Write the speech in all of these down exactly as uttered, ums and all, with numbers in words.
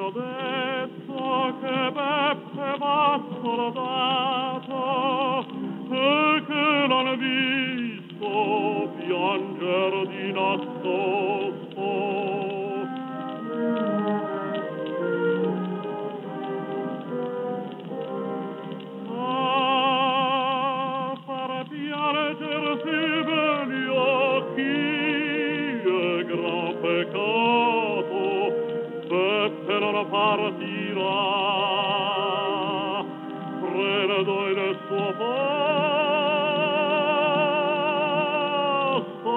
hanno detto che Beppe va soldato e che l'hanno visto pianger di nascosto. A far piangersi begli occhi è gran peccato, Beppe non partirà, prendo il suo posto.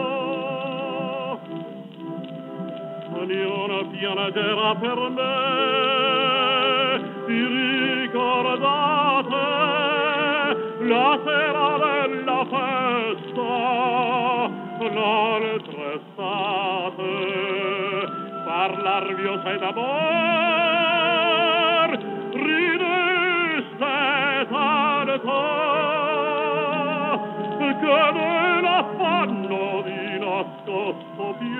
Ognuno piangerà per me, vi ricordate la sera della festa, l'altra estate, parlarvi osai d'amor, rideste tanto, che nell'affanno di nascosto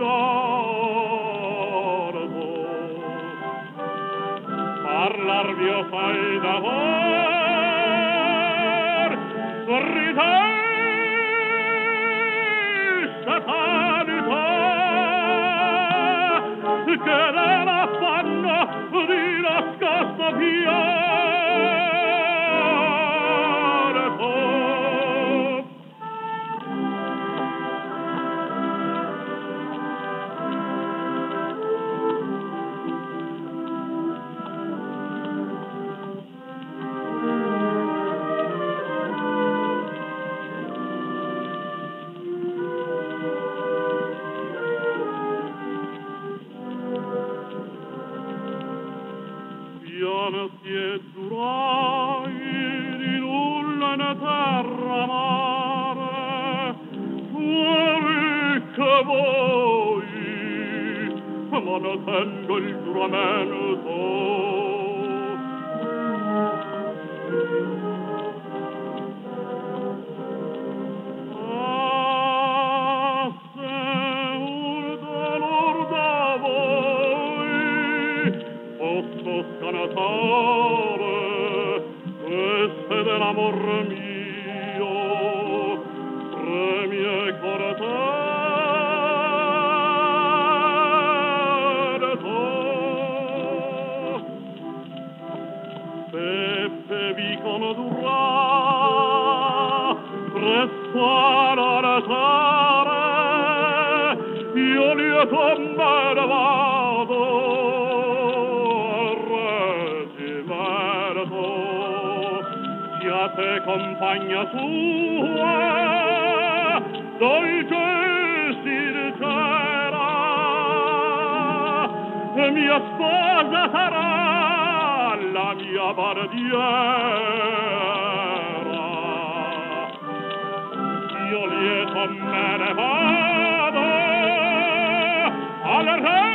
pianto. Parlarvi osai d'amor, rideste tanto, che nell'affanno di nascosto pianto. Pianti e giurai di nulla in terra mare, fuori che voi, ma ne tengo il giuramento. Ah, se un dolor da voi posso scanatare, queste dell'amor mio premie corteto. Beppe vi condurrà presso all'altare, io lieto me ne vado te compagna sua, dolce sincera, mia sposa sarà la mia bardiera. Io lieto me ne vado al re